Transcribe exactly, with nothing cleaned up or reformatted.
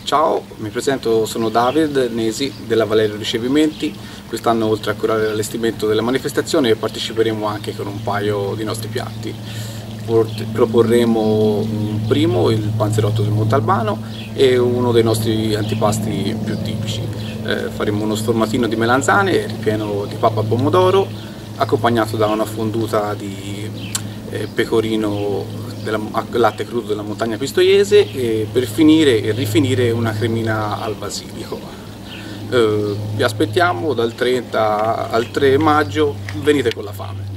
Ciao, mi presento, sono David Nesi della Valerio Ricevimenti. Quest'anno, oltre a curare l'allestimento della manifestazione, parteciperemo anche con un paio di nostri piatti. Proporremo un primo, il panzerotto del Montalbano, e uno dei nostri antipasti più tipici. Eh, faremo uno sformatino di melanzane ripieno di pappa pomodoro, accompagnato da una fonduta di eh, pecorino della, latte crudo della montagna pistoiese, e per finire e rifinire una cremina al basilico. Eh, vi aspettiamo dal trenta al tre maggio, venite con la fame.